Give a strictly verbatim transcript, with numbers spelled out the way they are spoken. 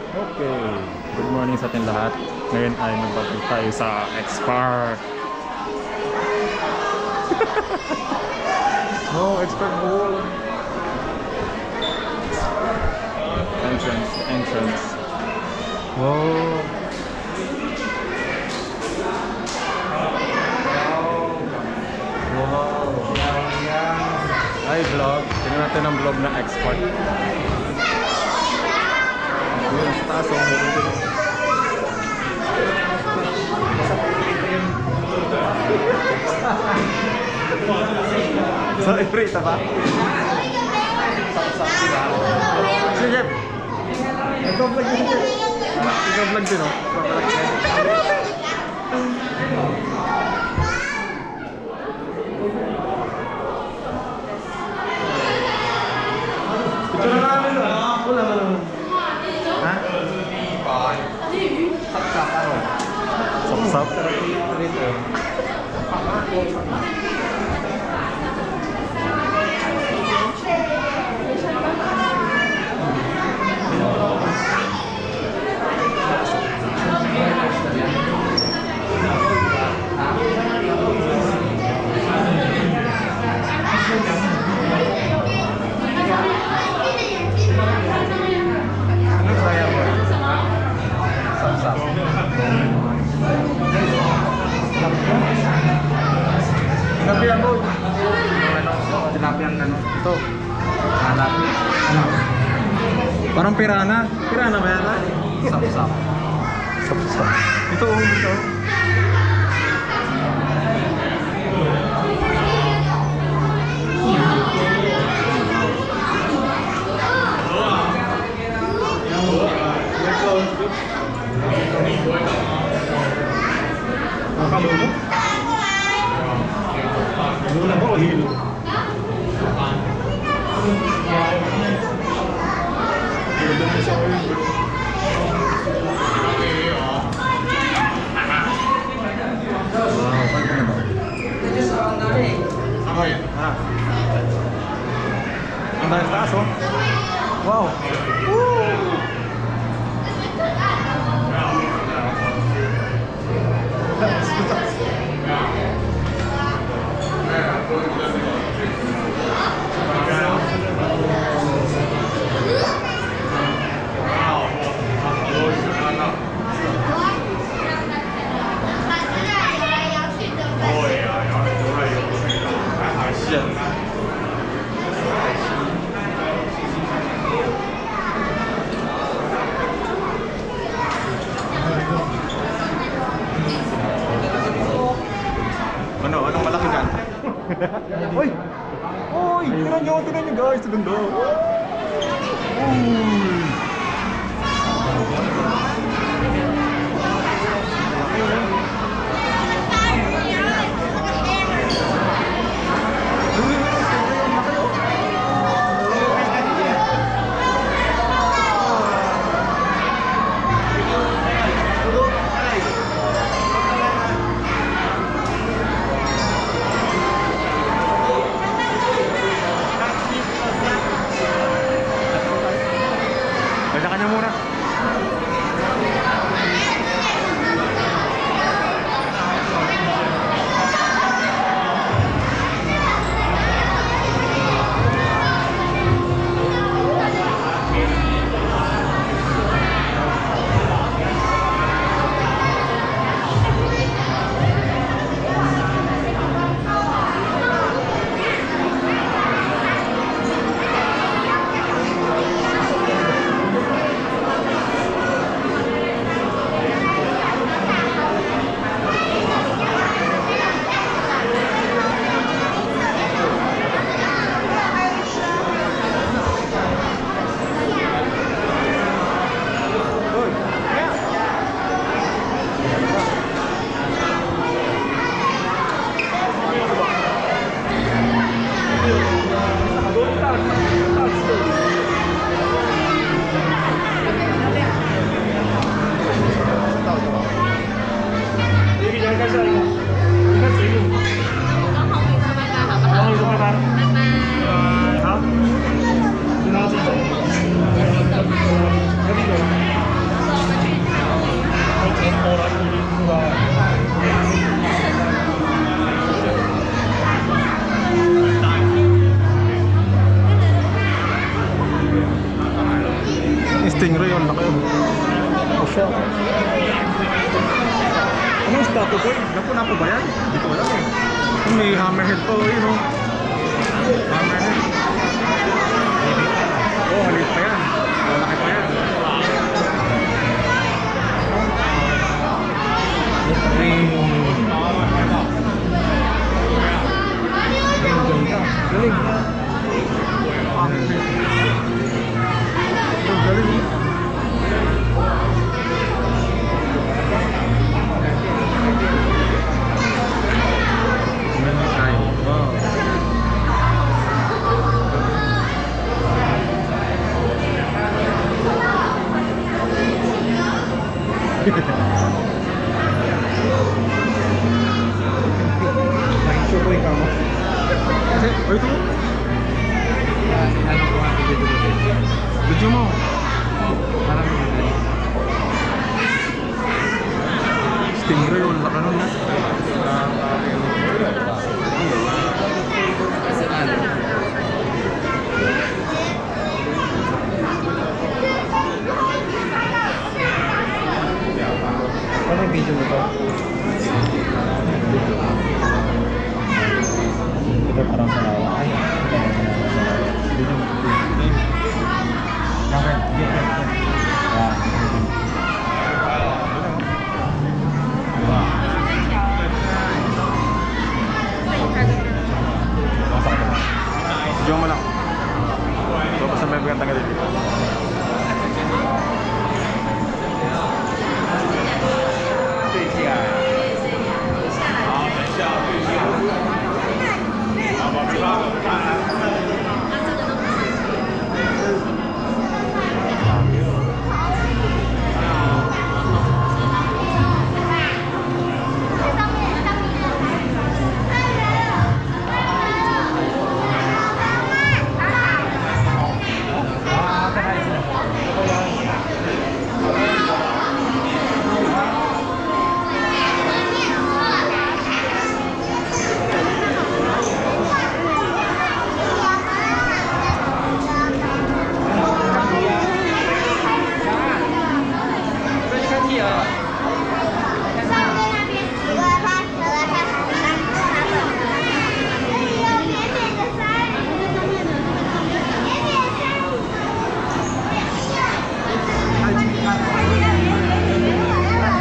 Okay, good morning sa ating lahat. Ngayon ay magbabalik tayo sa X-Park. No, X-Park Pool. Entrance, entrance. Wow. Wow. Ay, vlog. Tingnan natin ang vlog na X-Park. Ayun, sa taas ang meron dito. So, i-free ito ba? Sige, ikaw-vlog din siya. Ikaw-vlog din, oh. Picture na namin, oh. Wala ba naman? Ha? Sap-sap ano? Sap-sap? Tinapian mo. Tinapian ka no? Ito. Hanap. Parang pirana. Pirana ba yan? Sap-sap. Sap-sap. Ito oh. Ito. Nakalo mo? Lula mo o hilo? Hilo mo sa oil. Wow, saan ka na ba? Sakay. Ha? Ang dahil taas oh. Wow! Woo! Ano? Anong malaki dyan? Uy! Uy! Tingnan nyo! Tingnan nyo guys! Ito ganda! Uy! Kanya-kanya muna. Stingray, ang laki. O siya. Anong isda to, boy? Napo na po ba yan? Hindi ko alam eh. May hammerhead po, yun o. Hammerhead. Oh, halit pa yan. Malaki pa yan.